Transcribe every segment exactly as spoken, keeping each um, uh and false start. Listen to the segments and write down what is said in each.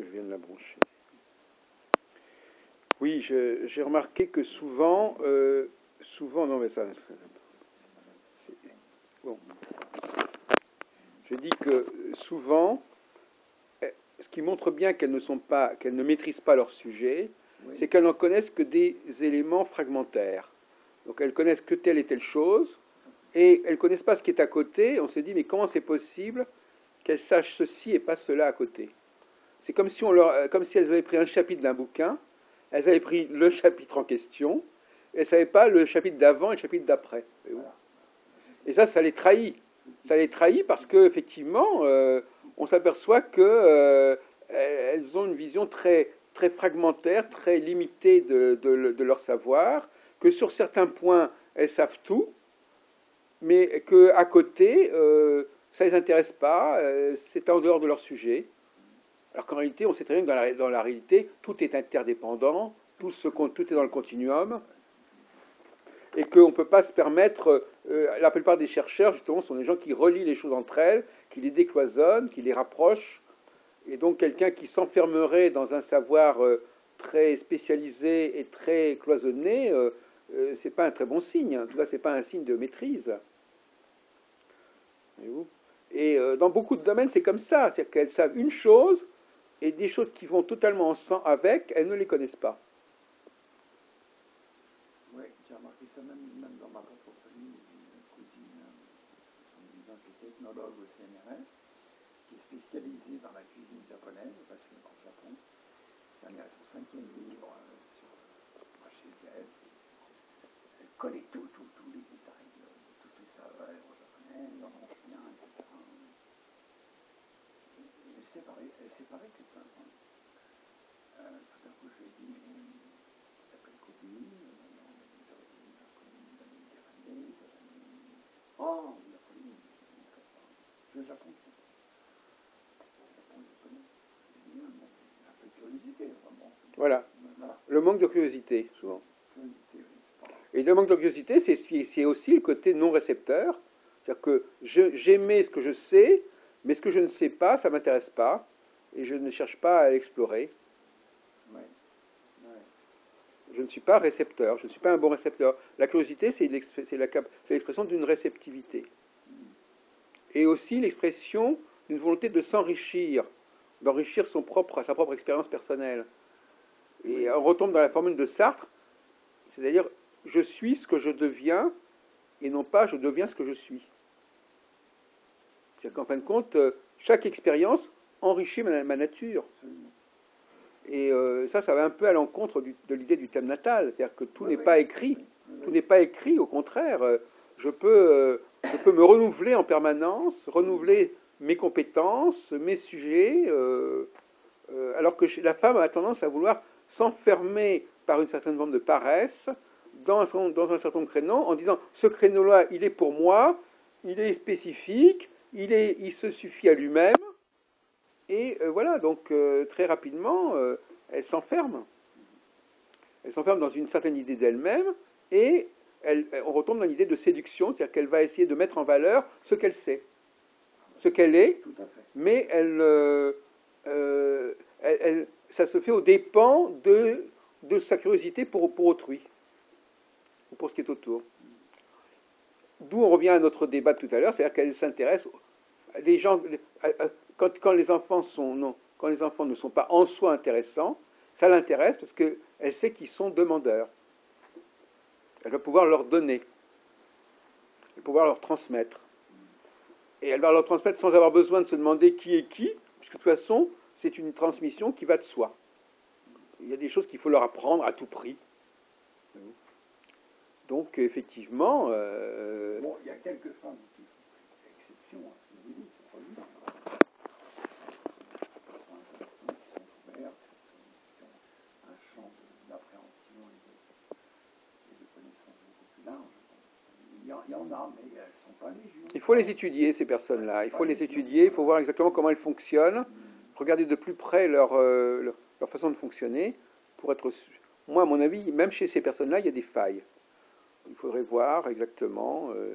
que je viens de la brancher. Oui, je- j'ai remarqué que souvent, euh, souvent, non mais ça, c'est- bon, je dis que souvent, eh, ce qui montre bien qu'elles ne sont pas, qu'elles ne maîtrisent pas leur sujet, Oui. c'est qu'elles n'en connaissent que des éléments fragmentaires. Donc elles connaissent que telle et telle chose, et elles ne connaissent pas ce qui est à côté. On se dit, mais comment c'est possible qu'elles sachent ceci et pas cela à côté? C'est comme si on leur, euh, comme si elles avaient pris un chapitre d'un bouquin, elles avaient pris le chapitre en question, et elles ne savaient pas le chapitre d'avant et le chapitre d'après. Voilà. Et ça, ça les trahit. Ça les trahit parce qu'effectivement, euh, on s'aperçoit que euh, elles ont une vision très, très fragmentaire, très limitée de, de- de leur savoir, que sur certains points, elles savent tout, mais qu'à côté, euh, ça ne les intéresse pas, euh, c'est en dehors de leur sujet. Alors qu'en réalité, on sait très bien que dans la, dans la réalité, tout est interdépendant, tout, se, tout est dans le continuum, et qu'on ne peut pas se permettre, euh, la plupart des chercheurs, justement, sont des gens qui relient les choses entre elles, qui les décloisonnent, qui les rapprochent, et donc quelqu'un qui s'enfermerait dans un savoir euh, très spécialisé et très cloisonné, euh, euh, c'est pas un très bon signe, en tout cas, c'est pas un signe de maîtrise. Voyez-vous. Et euh, dans beaucoup de domaines, c'est comme ça, c'est-à-dire qu'elles savent une chose, et des choses qui vont totalement ensemble avec, elles ne les connaissent pas. Oui, j'ai remarqué ça même, même dans ma propre famille, une cousine, euh, disant qui était ethnologue au C N R S, qui est spécialisée dans la cuisine japonaise, parce que au Japon, elle est à son cinquième livre euh, sur euh, chez G S, elle connaît tout, tout, tous les détails de, de toutes les saveurs japonaises, en ancien, et cetera. Et elle s'est parée, elle s'est parée que ça. Hein. Euh, tout d'un coup, je lui ai dit, mais elle s'appelle Kobi, oh, il a fallu, le Japon, le Japon, je connais. Il y a un peu de curiosité, vraiment. Voilà. Voilà. Le manque de curiosité, souvent. Curiosité, oui, c'est pas... Et le manque de curiosité, c'est, c'est aussi le côté non récepteur. C'est-à-dire que je, j'aimais ce que je sais, mais ce que je ne sais pas, ça ne m'intéresse pas, et je ne cherche pas à l'explorer. Ouais. Ouais. Je ne suis pas récepteur, je ne suis pas un bon récepteur. La curiosité, c'est, c'est, la, c'est l'expression d'une réceptivité. Et aussi l'expression d'une volonté de s'enrichir, d'enrichir son propre, sa propre expérience personnelle. Et on retombe dans la formule de Sartre, c'est-à-dire je suis ce que je deviens, et non pas je deviens ce que je suis. C'est-à-dire qu'en fin de compte, chaque expérience enrichit ma, ma nature. Et euh, ça, ça va un peu à l'encontre du, de l'idée du thème natal. C'est-à-dire que tout Oui, n'est oui. pas écrit. Oui, oui. Tout n'est pas écrit, au contraire. Euh, Je peux, euh, je peux me renouveler en permanence, renouveler mes compétences, mes sujets, euh, euh, alors que la femme a tendance à vouloir s'enfermer par une certaine forme de paresse dans un, dans un certain nombre de créneaux, en disant ce créneau-là, il est pour moi, il est spécifique, il, est, il se suffit à lui-même, et euh, voilà, donc euh, très rapidement, euh, elle s'enferme. Elle s'enferme dans une certaine idée d'elle-même, et elle, on retombe dans l'idée de séduction, c'est-à-dire qu'elle va essayer de mettre en valeur ce qu'elle sait, ce qu'elle est, Tout à fait. mais elle, euh, euh, elle, elle, ça se fait aux dépens de, de sa curiosité pour, pour autrui, ou pour ce qui est autour. D'où on revient à notre débat de tout à l'heure, c'est-à-dire qu'elle s'intéresse, les gens, quand, quand les enfants sont, non, quand les enfants ne sont pas en soi intéressants, ça l'intéresse parce qu'elle sait qu'ils sont demandeurs. Elle va pouvoir leur donner, elle va pouvoir leur transmettre. Et elle va leur transmettre sans avoir besoin de se demander qui est qui, puisque de toute façon, c'est une transmission qui va de soi. Il y a des choses qu'il faut leur apprendre à tout prix. Donc, effectivement... Euh... Bon, il y a quelques femmes qui font exception à ce que vous dites, c'est pas évident. Qui sont ouvertes, qui ont un champ d'appréhension et de, et de connaissance beaucoup plus large. Il y en, il y en a, mais elles ne sont pas légion. Il faut les étudier, ces personnes-là. Il faut les étudier, il faut voir exactement comment elles fonctionnent, regarder de plus près leur, euh, leur, leur façon de fonctionner, pour être... Moi, à mon avis, même chez ces personnes-là, il y a des failles. Il faudrait voir exactement... Euh,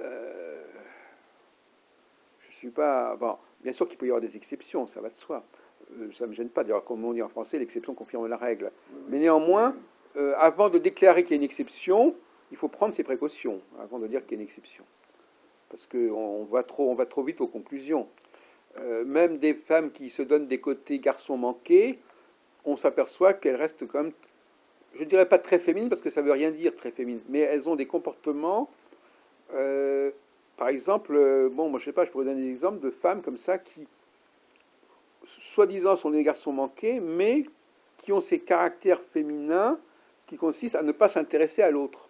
euh, je ne suis pas... Bon, bien sûr qu'il peut y avoir des exceptions, ça va de soi. euh, ça ne me gêne pas. D'ailleurs, comme on dit en français, l'exception confirme la règle. Mais néanmoins, euh, avant de déclarer qu'il y a une exception, il faut prendre ses précautions avant de dire qu'il y a une exception. Parce qu'on on va, trop, on va trop vite aux conclusions. Euh, même des femmes qui se donnent des côtés garçons manqués, on s'aperçoit qu'elles restent quand même, je ne dirais pas très féminines, parce que ça ne veut rien dire très féminines, mais elles ont des comportements, euh, par exemple, euh, bon, moi je sais pas, je pourrais donner des exemples de femmes comme ça qui, soi-disant, sont des garçons manqués, mais qui ont ces caractères féminins qui consistent à ne pas s'intéresser à l'autre.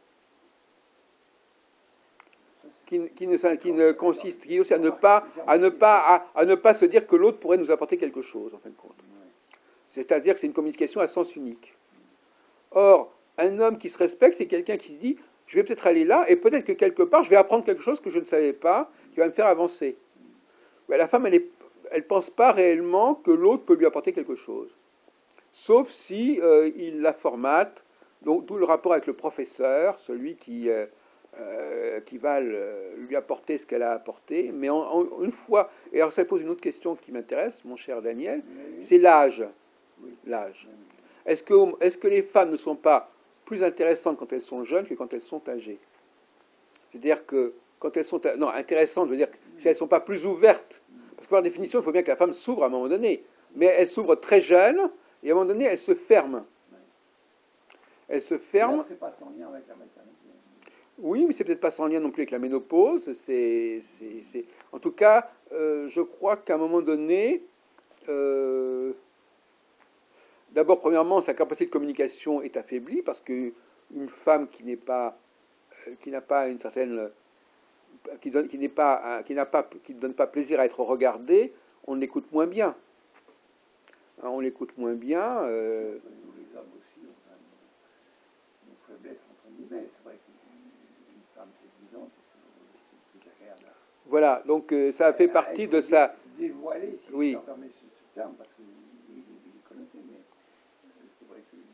Qui, qui, ne, qui ne consiste qui aussi à ne pas à ne pas à, à ne pas se dire que l'autre pourrait nous apporter quelque chose en fin de compte. C'est-à-dire que c'est une communication à sens unique. Or, un homme qui se respecte, c'est quelqu'un qui se dit je vais peut-être aller là et peut-être que quelque part je vais apprendre quelque chose que je ne savais pas qui va me faire avancer. Mais la femme, elle est, elle pense pas réellement que l'autre peut lui apporter quelque chose, sauf si euh, il la formate. Donc, d'où le rapport avec le professeur, celui qui euh, Euh, qui va le, lui apporter ce qu'elle a apporté, mais en, en, une fois, et alors ça pose une autre question qui m'intéresse, mon cher Daniel, oui. C'est l'âge. Oui. L'âge. Oui. Est-ce que, est-ce que les femmes ne sont pas plus intéressantes quand elles sont jeunes que quand elles sont âgées? C'est-à-dire que quand elles sont, non, intéressantes, je veux dire, si elles ne sont pas plus ouvertes, parce que par définition, il faut bien que la femme s'ouvre à un moment donné, mais elle s'ouvre très jeune, et à un moment donné, elle se ferme. Elle se ferme. C'est pas sans lien avec la maternité. Oui, mais c'est peut-être pas sans lien non plus avec la ménopause. C'est, c'est, c'est... En tout cas, euh, je crois qu'à un moment donné, euh, d'abord, premièrement, sa capacité de communication est affaiblie parce qu'une femme qui n'est pas, qui n'a pas une certaine, qui donne, qui n'est pas, qui n'a pas, qui ne donne pas plaisir à être regardée, on l'écoute moins bien. Hein, on l'écoute moins bien. Euh... Les hommes aussi ont une faiblesse entre guillemets. C'est vrai qu'une femme séduisante, c'est plus agréable. Voilà, donc euh, ça fait partie de sa. Dévoiler, si oui. je peux permettre ce, ce terme, parce qu'il est connoté, mais euh, c'est vrai qu'une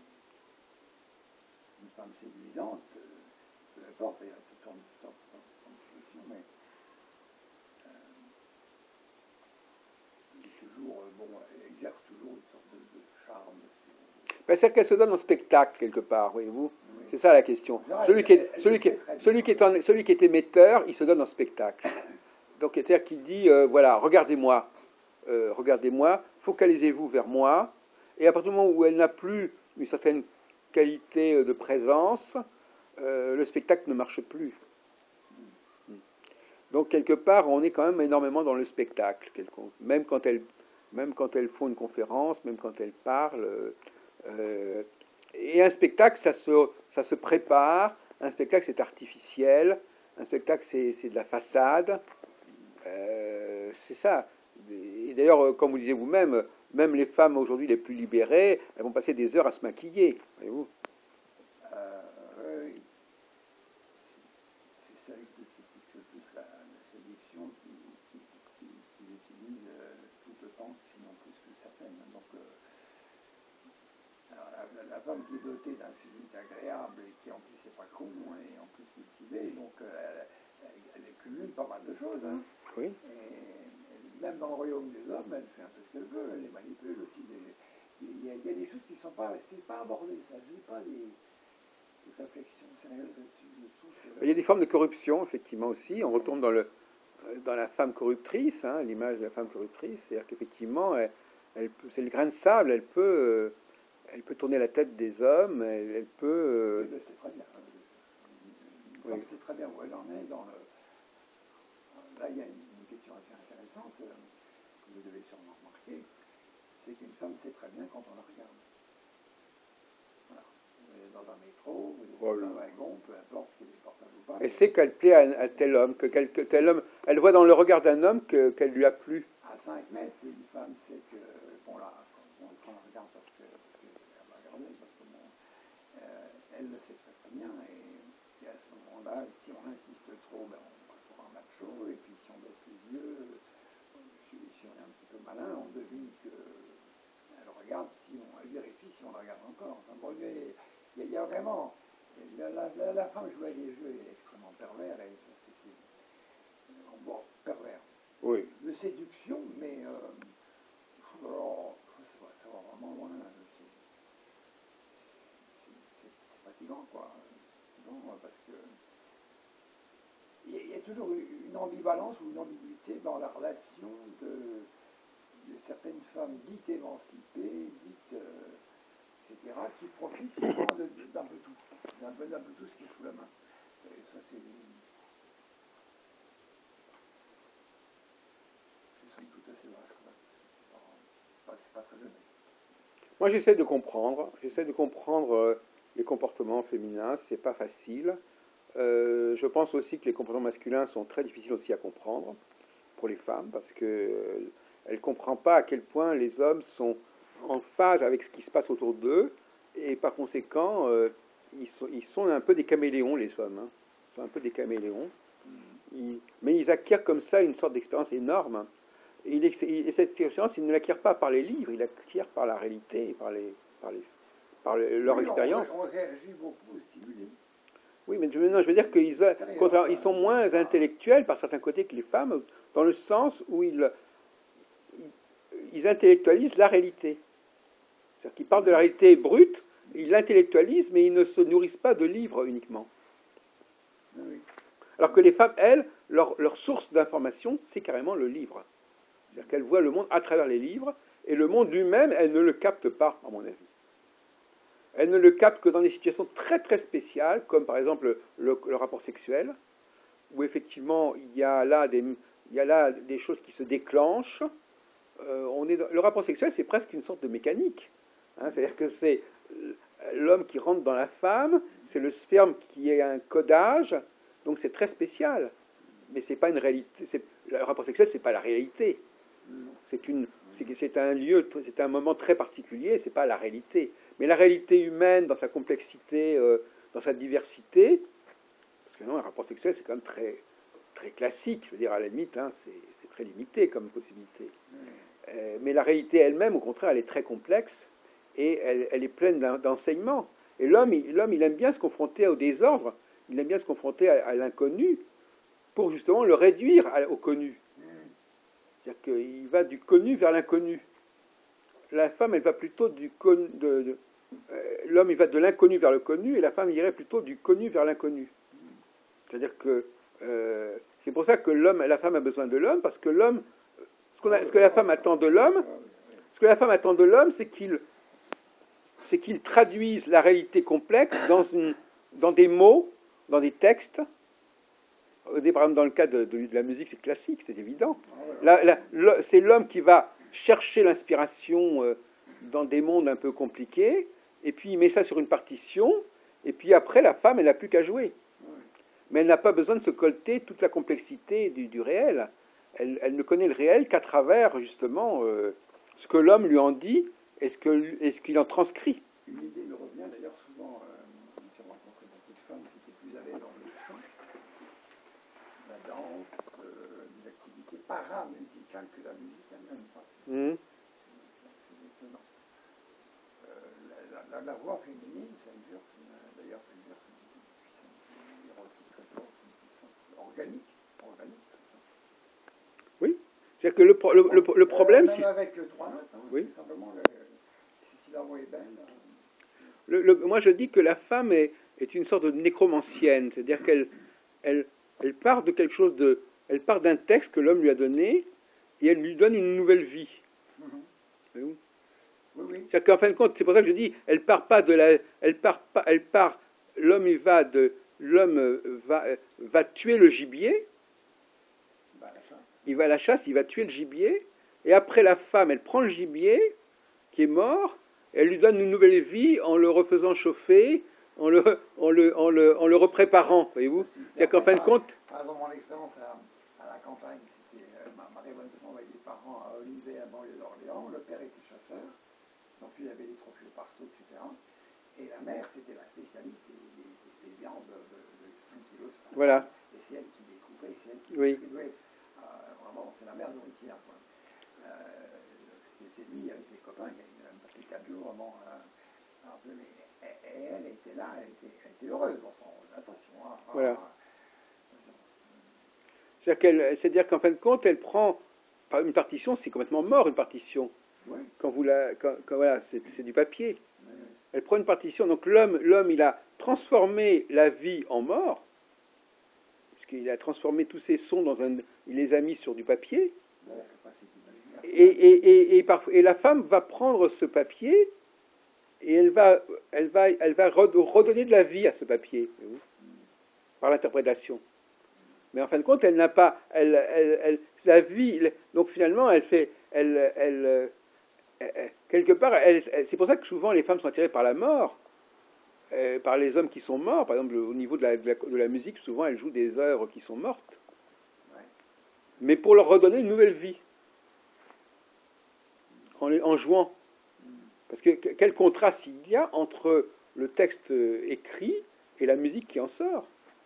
femme séduisante, euh, peu importe, il y a toutes sortes de, sortes, sortes de solutions, mais euh, il est toujours, euh, bon, elle exerce toujours une sorte de, de charme. Ben, c'est qu'elle se donne en spectacle quelque part, voyez-vous. Oui. C'est ça la question. Genre, celui, elle, qui est, elle, celui, qui est, celui, qui est en, celui qui est émetteur, il se donne en spectacle. Donc, c'est-à-dire qu'il dit, euh, voilà, regardez-moi, euh, regardez-moi, focalisez-vous vers moi, et à partir du moment où elle n'a plus une certaine qualité de présence, euh, le spectacle ne marche plus. Donc, quelque part, on est quand même énormément dans le spectacle, même quand elles, même quand elles font une conférence, même quand elles parlent. Euh, et un spectacle, ça se, ça se prépare, un spectacle, c'est artificiel, un spectacle, c'est, c'est de la façade. Euh, c'est ça. Et d'ailleurs, comme vous disiez vous-même, même les femmes aujourd'hui les plus libérées, elles vont passer des heures à se maquiller. Voyez-vous. Euh, oui. C'est ça qui c'est plus la, la séduction qui, qui, qui, qui utilise euh, tout autant, sinon plus que certaines. Donc, euh, alors la, la, la femme qui est dotée d'un physique agréable et qui en plus n'est pas con et en plus cultivée, donc euh, elle, elle, elle cumule pas mal de choses. Hein. Oui. Et même dans le royaume des hommes, elle fait un peu ce qu'elle veut, elle les manipule aussi. Des, il, y a, il y a des choses qui ne sont pas, pas abordées, ça ne pas des, des réflexions sérieuses là-dessus. Il y a des formes de corruption, effectivement, aussi. On retombe dans, le, dans la femme corruptrice, hein, l'image de la femme corruptrice. C'est-à-dire qu'effectivement, elle, elle peut, c'est le grain de sable, elle peut, elle peut tourner la tête des hommes, elle, elle peut... Euh... Oui, c'est très bien. Oui. C'est très bien où elle en est dans le... Là, il y a une, une question assez intéressante euh, que vous devez sûrement remarquer, c'est qu'une femme sait très bien quand on la regarde. Voilà. Vous êtes dans un métro, vous êtes voilà. Dans un wagon, peu importe qu'il est portable ou pas. Elle sait qu'elle plaît à, à tel homme, que, quel, que tel homme... Elle voit dans le regard d'un homme que, qu'elle lui a plu. À cinq mètres, une femme sait que... Bon, là, on le prend en regard parce qu'elle va regarder, parce que bon, euh, elle le sait très très bien, et, et à ce moment-là, si on insiste trop, ben, on fera un match chaud, et puis si on baisse les yeux, si, si on est un petit peu malin, on devine qu'elle regarde, si on, elle vérifie si on la regarde encore. Enfin, bon, il, y a, il y a vraiment... La, la, la, la femme joue à des jeux extrêmement pervers, et ça, c'est... Bon, pervers. Oui. De séduction, mais... Euh, souvent, quoi. Non, parce que il y a toujours une ambivalence ou une ambiguïté dans la relation de, de certaines femmes dites émancipées, dites, euh, et cetera, qui profitent souvent d'un peu tout, d'un peu, d'un peu tout ce qui est sous la main. Et ça, c'est c'est tout assez vaste. C'est pas, pas très honnête. Moi, j'essaie de comprendre, j'essaie de comprendre euh, les comportements féminins, c'est pas facile. Euh, je pense aussi que les comportements masculins sont très difficiles aussi à comprendre pour les femmes, parce que euh, elle ne comprend pas à quel point les hommes sont en phase avec ce qui se passe autour d'eux, et par conséquent, euh, ils, sont, ils sont un peu des caméléons, les hommes. Hein. Ils sont un peu des caméléons. Ils, mais ils acquièrent comme ça une sorte d'expérience énorme. Et, il, et cette expérience, ils ne l'acquièrent pas par les livres, ils l'acquièrent par la réalité, par, les, par, les, par les, leur oui, expérience. On, on réagit beaucoup aux stimuli. Oui, mais non, je veux dire qu'ils ils sont moins intellectuels par certains côtés que les femmes, dans le sens où ils, ils intellectualisent la réalité. C'est-à-dire qu'ils parlent de la réalité brute, ils l'intellectualisent, mais ils ne se nourrissent pas de livres uniquement. Oui. Alors que les femmes, elles, leur, leur source d'information, c'est carrément le livre. C'est-à-dire qu'elles voient le monde à travers les livres, et le monde lui-même, elles ne le captent pas, à mon avis. Elles ne le captent que dans des situations très très spéciales, comme par exemple le, le rapport sexuel, où effectivement il y a là des, il y a là des choses qui se déclenchent. Euh, on est dans, le rapport sexuel, c'est presque une sorte de mécanique. Hein, c'est-à-dire que c'est l'homme qui rentre dans la femme, c'est le sperme qui est un codage, donc c'est très spécial. Mais c'est pas une réalité. C'est, le rapport sexuel, c'est pas la réalité. C'est une, c'est, c'est un lieu, c'est un moment très particulier. C'est pas la réalité. Mais la réalité humaine, dans sa complexité, euh, dans sa diversité, parce que non, un rapport sexuel, c'est quand même très, très classique. Je veux dire, à la limite, hein, c'est, c'est très limité comme possibilité. Euh, mais la réalité elle-même, au contraire, elle est très complexe et elle, elle est pleine d'enseignements. Et l'homme il, l'homme, il aime bien se confronter au désordre, il aime bien se confronter à, à l'inconnu pour justement le réduire à, au connu. C'est-à-dire qu'il va du connu vers l'inconnu. La femme, elle va plutôt du connu. De, de, euh, l'homme, il va de l'inconnu vers le connu, et la femme irait plutôt du connu vers l'inconnu. C'est-à-dire que euh, c'est pour ça que l'homme, la femme a besoin de l'homme, parce que l'homme, ce, qu'on a, ce que la femme attend de l'homme, ce que la femme attend de l'homme, c'est qu'il, c'est qu'il traduise la réalité complexe dans, une, dans des mots, dans des textes. Par exemple, dans le cas de, de, de la musique, c'est classique, c'est évident. La, la, le, c'est l'homme qui va chercher l'inspiration euh, dans des mondes un peu compliqués, et puis il met ça sur une partition, et puis après, la femme, elle n'a plus qu'à jouer. Mais elle n'a pas besoin de se colter toute la complexité du, du réel. Elle, elle ne connaît le réel qu'à travers, justement, euh, ce que l'homme lui en dit et ce, que, et ce qu'il en transcrit. Une idée me revient d'ailleurs souvent, euh, j'ai rencontré beaucoup de femmes qui étaient plus à l'aise dans le chant, la danse, euh, des activités paramusicales que la musique elle-même. Mmh. C'est étonnant. Euh, la, la, la voix féminine, ça exerce, une, d'ailleurs, ça exerce une puissance érotique très forte, une puissance organique. organique oui. C'est-à-dire que le, le, le, le problème, euh, même c'est... avec euh, trois notes, hein, oui. C'est simplement, le, si la voix est belle... Euh, Le, le, moi, je dis que la femme est, est une sorte de nécromancienne, c'est-à-dire qu'elle elle, elle part de quelque chose de, elle part d'un texte que l'homme lui a donné et elle lui donne une nouvelle vie. Mm-hmm. Oui, oui. C'est-à-dire qu'en fin de compte, c'est pour ça que je dis, elle part pas de la, elle part pas, elle part, l'homme il va de, l'homme va, va tuer le gibier, il va à la chasse, il va tuer le gibier, et après la femme, elle prend le gibier qui est mort. Elle lui donne une nouvelle vie en le refaisant chauffer, en le, en le, en le, en le repréparant, voyez-vous. C'est-à-dire qu'en fin de compte... Par exemple, mon expérience à, à la campagne, c'était euh, ma, ma révolution avec des parents à Olivet, à banlieue d'Orléans. Le père était chasseur, donc il avait des trophées partout, et cetera. Et la mère, c'était la spécialiste des, des, des, des viandes de, de, de cinq kilos. Voilà. Et c'est elle qui découpait, c'est elle qui oui. distribuait. Euh, vraiment, c'est la mère nourricière, quoi. Euh, c'est lui, avec les copains, il y a passé quatre jours avant... Euh, Et, et elle était là, elle était, elle était heureuse dans son rôle. Attention. Hein, voilà. C'est-à-dire, qu'elle, c'est-à-dire qu'en fin de compte, elle prend une partition, c'est complètement mort une partition. Oui. Quand vous la, quand, quand, voilà, c'est, c'est du papier. Oui. Elle prend une partition. Donc l'homme, l'homme, il a transformé la vie en mort, puisqu'il a transformé tous ces sons dans un... Il les a mis sur du papier. Et, et, et, et, par, et la femme va prendre ce papier et elle va, elle va, elle va redonner de la vie à ce papier, par l'interprétation. Mais en fin de compte, elle n'a pas, elle, elle, elle, la vie, donc finalement, elle fait, elle, elle, elle quelque part, elle, elle, c'est pour ça que souvent les femmes sont attirées par la mort, euh, par les hommes qui sont morts. Par exemple, au niveau de la, de la, de la musique, souvent elles jouent des œuvres qui sont mortes, mais pour leur redonner une nouvelle vie, en, en jouant. Parce que quel contraste il y a entre le texte écrit et la musique qui en sort.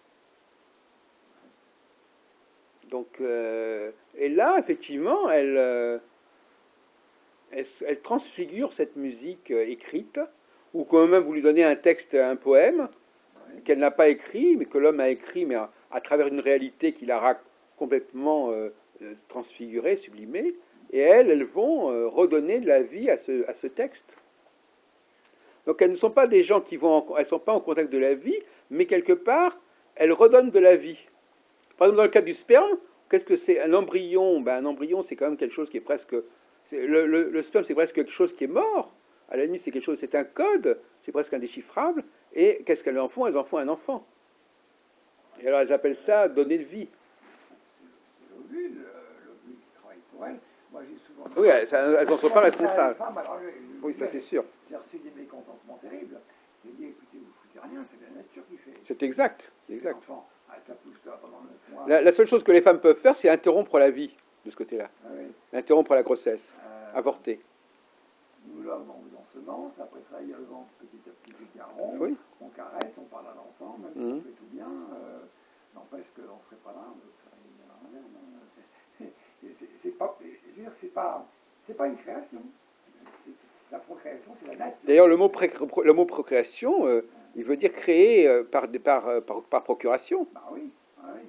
Donc, euh, et là, effectivement, elle, euh, elle, elle transfigure cette musique euh, écrite, ou quand même vous lui donnez un texte, un poème, qu'elle n'a pas écrit, mais que l'homme a écrit, mais à, à travers une réalité qu'il a complètement euh, transfigurée, sublimée, et elles, elles vont euh, redonner de la vie à ce, à ce texte. Donc elles ne sont pas des gens qui vont, en, elles ne sont pas en contact de la vie, mais quelque part, elles redonnent de la vie. Par exemple, dans le cas du sperme, qu'est-ce que c'est un embryon? Ben, un embryon, c'est quand même quelque chose qui est presque... Le, le, le sperme, c'est presque quelque chose qui est mort. À la limite, c'est quelque chose, c'est un code, c'est presque indéchiffrable. Et qu'est-ce qu'elles en font? Elles en font un enfant. Et alors, elles appellent ça donner de vie. C'est l'ovule, l'ovule qui travaille pour elles. Moi, j'ai souvent... Oui, elles n'en sont pas responsables. Femmes, alors, je, je, oui, ça c'est sûr. J'ai reçu des mécontentements terribles. J'ai dit, écoutez, vous ne foutez rien, c'est la nature qui fait. C'est exact, c'est exact. Enfants, ah, ça pousse là pendant neuf mois. La, la seule chose que les femmes peuvent faire, c'est interrompre la vie, de ce côté-là. Ah, oui. Interrompre la grossesse, euh, avorter. Nous, l'homme, on vous en semence, après ça, il y a le ventre petit à petit qui rond, oui. on caresse, on parle à l'enfant, même si mmh. on fait tout bien, euh, n'empêche qu'on ne serait pas là, on serait bien en merde. C'est pas, je veux dire, c'est pas, c'est pas une création. La procréation, c'est la nature. D'ailleurs, le mot, pré, le mot procréation, euh, il veut dire créer euh, par, par, par, par procuration. Bah oui, bah oui.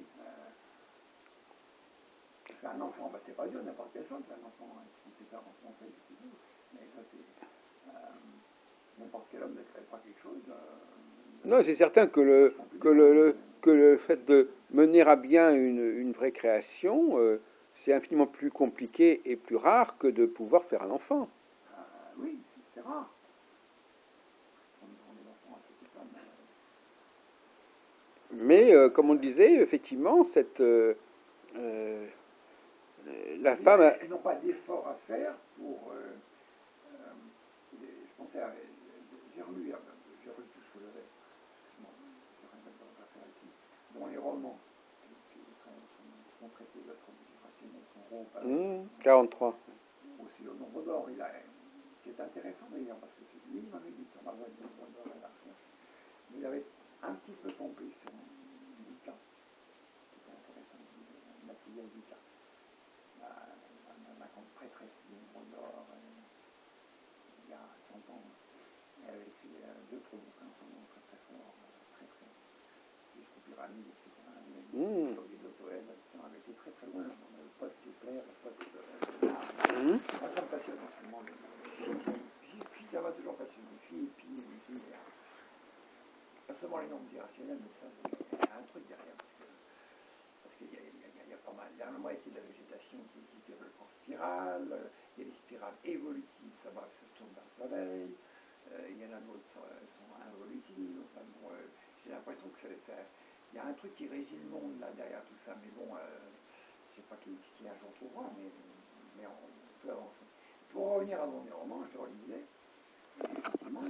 Euh, c'est un enfant, bah c'est pas dur, n'importe quelle chose, c'est un enfant, hein, si c'est un enfant, c'est ce qu'il veut. Mais ça, c'est... Euh, n'importe quel homme ne crée pas quelque chose. Euh, non, c'est certain que le, que, le, le, que le fait de mener à bien une, une vraie création, euh, c'est infiniment plus compliqué et plus rare que de pouvoir faire un enfant. Euh, oui, c'est rare. Mais, euh, comme on le disait, effectivement, cette, euh, euh, la Mais femme... Elles n'ont pas d'effort à faire pour... Euh, euh, je pensais à... J'ai relu, j'ai relu tout ce que j'avais. Bon, je n'ai rien à faire ici. Bon, les romans qui sont, sont, sont traités de l'autre rationnel, sont gros. Mmh, quarante-trois. Aussi au nombre d'or, il a... C'est intéressant d'ailleurs, parce que c'est lui qui m'avait dit sur ma voix de nombre d'or et la recherche. Mais il avait un petit peu tombé sur Lucas. C'était intéressant, la fille Lucas. La grande prêtresse du nombre d'or, il y a cent ans. Elle avait fait deux, trois bouquins très très forts, très très. Jusqu'aux pyramides, et cetera. Mmh. L'auto-aide, elle avait été très très loin dans le post-Kepler, le post-Lar. Mmh. Ça, ça me passionne en ce moment. Puis ça m'a toujours passionné. Puis, puis, puis, pas seulement les nombres irrationnels, mais ça, il y a un truc derrière. Parce qu'il y, y, y a pas mal. Il y a la moitié de la végétation qui, qui développe en spirale. Il y a des spirales évolutives, ça va, ça tourne vers le soleil. Euh, il y en a d'autres qui sont involutives. Enfin, bon, euh, j'ai l'impression que ça, il y a un truc qui régit le monde là derrière tout ça. Mais bon, euh, je ne sais pas qui, qui un jour trouvera, mais, mais on peut avancer. Pour revenir à mon roman, je le relisais. Effectivement,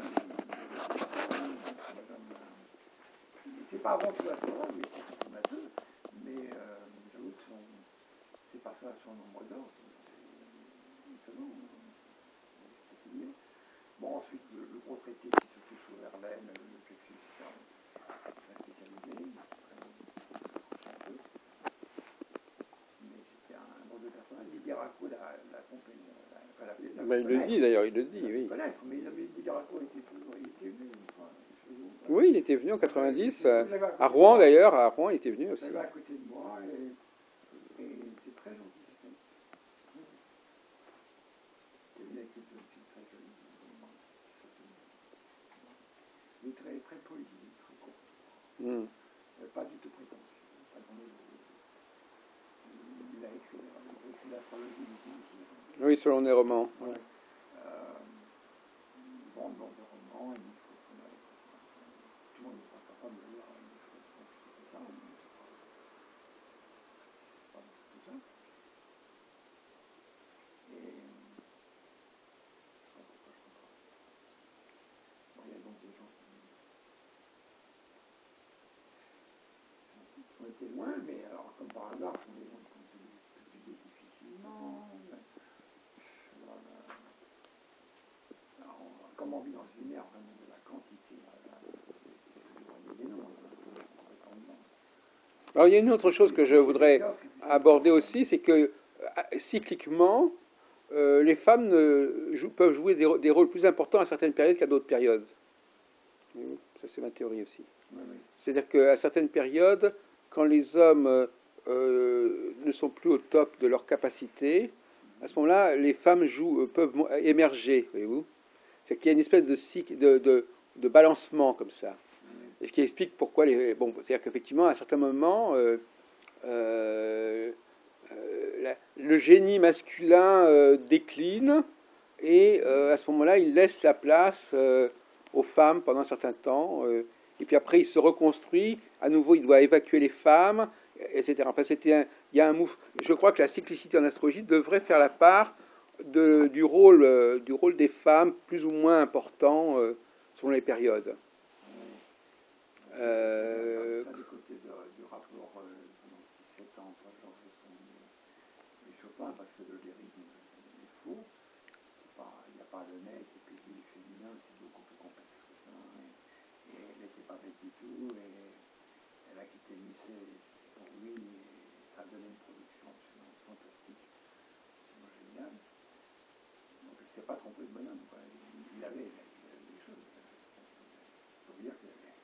c'est pas avant tout astrologue, mais c'est surtout matheux, mais euh, j'avoue que son, c'est pas ça son nombre d'or, c'est étonnant, c'est mieux. Bon, ensuite, le, le gros traité, c'est surtout sur Verlaine, le plexus, très spécialisé, un peu, mais c'était un drôle de personnage. Didier Raco l'a pompé, la, la, la, la, Mais il le dit d'ailleurs, il le dit, oui. Connaître, mais Didier Raco était toujours, il était venu, enfin, oui, il était venu en quatre-vingt-dix, euh, à Rouen d'ailleurs, à Rouen il était venu aussi. Il était à côté de moi et, et c'est très gentil. Il a écrit une fille très jolie. Il est très, très poli, très court. Mm. Euh, pas du tout prétentieux. Pas dans les, il a écrit, il a écrit l'astrologie ici. Oui, selon les romans. Ouais. Euh, bon, dans des romans, il faut qu'on aille. Tout le monde n'est pas capable de lire des choses comme ça. C'est pas tout ça. Et je sais pas pourquoi je comprends. Bon, il y a donc des gens qui ont été loin, mais alors, comme par hasard, ce sont des gens qui ont été publiés difficilement. Alors, alors, comme on vit dans une ère vraiment de la quantité, il y a des noms, Alors, il y a une autre chose que je voudrais aborder aussi, c'est que euh, cycliquement, euh, les femmes ne, jou- peuvent jouer des, rô- des rôles plus importants à certaines périodes qu'à d'autres périodes. Oui, ça, c'est ma théorie aussi. oui, oui. C'est-à-dire qu'à certaines périodes, quand les hommes euh, euh, ne sont plus au top de leur capacité, à ce moment-là, les femmes jouent, euh, peuvent mo- émerger, voyez-vous. C'est qu'il y a une espèce de cycle, de, de, de balancement comme ça. Et ce qui explique pourquoi les. Bon, c'est-à-dire qu'effectivement, à un certain moment, euh, euh, euh, la- le génie masculin euh, décline et euh, à ce moment-là, il laisse la place euh, aux femmes pendant un certain temps. Euh, et puis après, il se reconstruit. À nouveau, il doit évacuer les femmes, et cetera. Enfin, c'était un, il y a un move. Je crois que la cyclicité en astrologie devrait faire la part de, du rôle, euh, du rôle des femmes, plus ou moins important euh, selon les périodes. Euh, Ça, du côté de, du rapport euh, pendant six sept ans entre Georges Sand et Chopin, parce que le lyrisme est faux. Il n'y a pas le mec et puis le féminin, c'est beaucoup plus complexe que ça. Et, et elle n'était pas bête du tout, et elle a quitté Musset pour lui, et ça a donné une production absolument fantastique, absolument géniale. Donc il ne s'est pas trompé de bonhomme, quoi. Il, il, avait, il avait des choses. Il faut dire qu'il y avait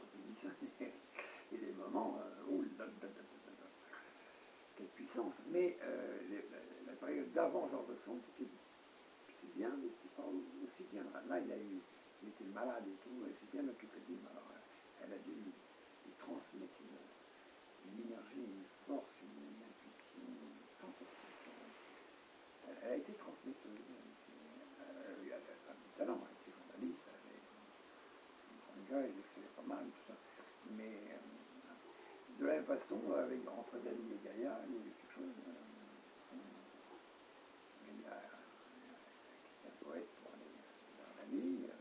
et des moments, euh, oh là là là là là là, quelle puissance. Mais euh, les, la, la période d'avant Georges Sand, c'était c'est bien, mais c'était pas aussi bien. Là, il a eu, il était malade et tout, et c'est bien occupé de lui. Alors, elle a dû lui, lui transmettre une, une énergie, une force, une, une intuition fantastique. Elle, elle a été transmetteuse. Elle a du talent, elle était journaliste, elle avait un grand gars, elle écrivait pas mal, tout ça. Mais euh, de la même façon, avec, entre Dali et Gaïa, il y a eu quelque chose. Euh, il y a, un poète pour aller vers la nuit. Euh,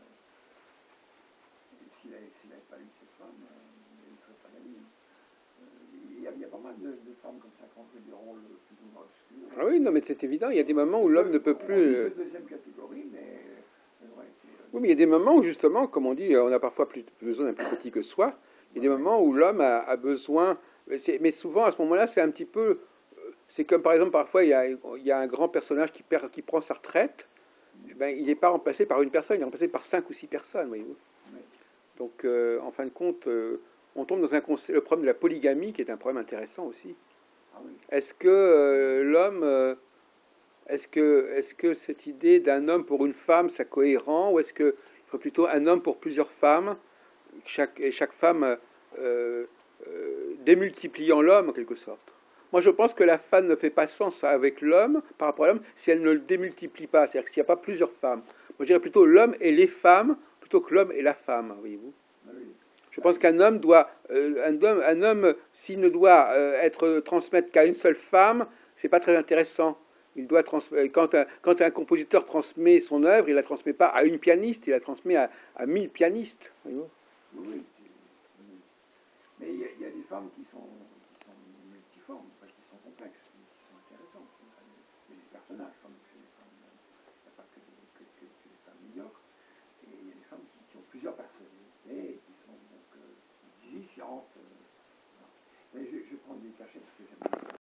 s'il n'avait pas eu cette femme, euh, il ne serait pas la nuit. Euh, il, y a, il y a pas mal de, de femmes comme ça qui ont joué des rôles plus ou moins obscurs. Ah oui, non, mais c'est évident, il y a des moments où l'homme ne peut plus. Euh, deuxième catégorie, mais. Euh, ouais, euh, oui, mais il y a des moments où, justement, comme on dit, on a parfois plus, plus besoin d'un plus petit que soi. Il y a des moments où l'homme a, a besoin. Mais souvent, à ce moment-là, c'est un petit peu. C'est comme, par exemple, parfois, il y a, il y a un grand personnage qui, perd, qui prend sa retraite. Eh ben, il n'est pas remplacé par une personne, il est remplacé par cinq ou six personnes, voyez-vous. oui. Donc, euh, en fin de compte, euh, on tombe dans un concept, le problème de la polygamie, qui est un problème intéressant aussi. Ah oui. Est-ce que euh, l'homme, euh, est-ce que, est-ce que cette idée d'un homme pour une femme, c'est cohérent, ou est-ce qu'il faut plutôt un homme pour plusieurs femmes, chaque, et chaque femme euh, euh, démultipliant l'homme en quelque sorte? Moi, je pense que la femme ne fait pas sens avec l'homme par rapport à l'homme si elle ne le démultiplie pas, c'est-à-dire s'il n'y a pas plusieurs femmes. Moi, je dirais plutôt l'homme et les femmes plutôt que l'homme et la femme, voyez-vous. Oui. Je pense qu'un homme doit, euh, un homme, un homme s'il ne doit euh, être transmettre qu'à une seule femme, c'est pas très intéressant. Il doit transmettre, quand un, quand un compositeur transmet son œuvre, il la transmet pas à une pianiste, il la transmet à, à mille pianistes. Voyez-vous. Oui, oui. Mais il y, a, il y a des femmes qui sont, qui sont multiformes, enfin, qui sont complexes, qui sont intéressantes. Il y a des personnages